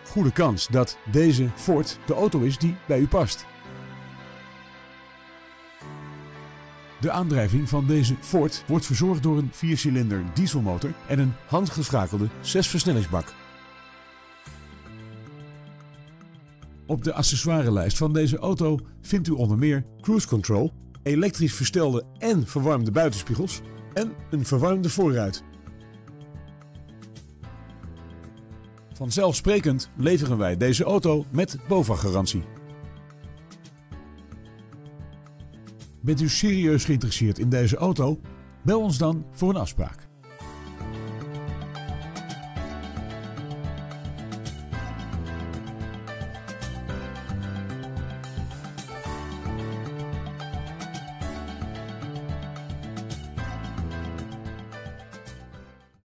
goede kans dat deze Ford de auto is die bij u past. De aandrijving van deze Ford wordt verzorgd door een 4-cilinder dieselmotor en een handgeschakelde 6-versnellingsbak. Op de accessoirelijst van deze auto vindt u onder meer cruise control, elektrisch verstelde en verwarmde buitenspiegels en een verwarmde voorruit. Vanzelfsprekend leveren wij deze auto met BOVAG-garantie. Bent u serieus geïnteresseerd in deze auto? Bel ons dan voor een afspraak.